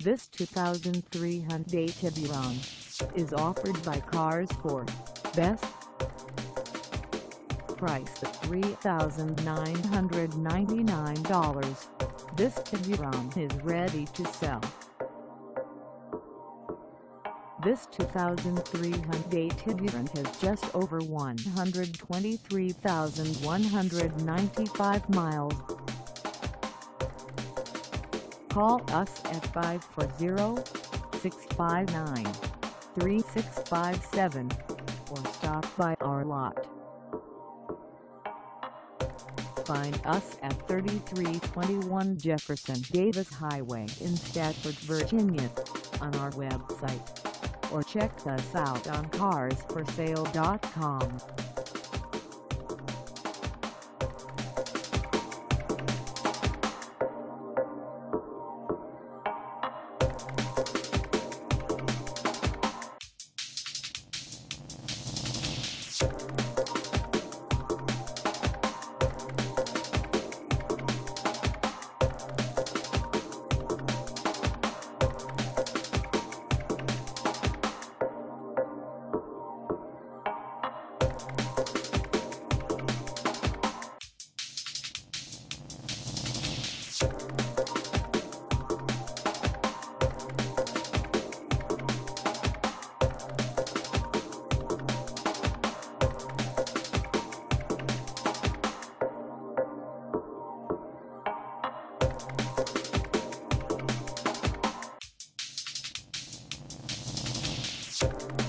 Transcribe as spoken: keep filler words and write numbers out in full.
This two thousand three Hyundai Tiburon is offered by Cars for Best. Price at three thousand nine hundred ninety-nine dollars. This Tiburon is ready to sell. This two thousand three Hyundai Tiburon has just over one hundred twenty-three thousand one hundred ninety-five miles. Call us at five four zero, six five nine, three six five seven or stop by our lot. Find us at thirty-three twenty-one Jefferson Davis Highway in Stafford, Virginia, on our website, or check us out on cars for sale dot com. You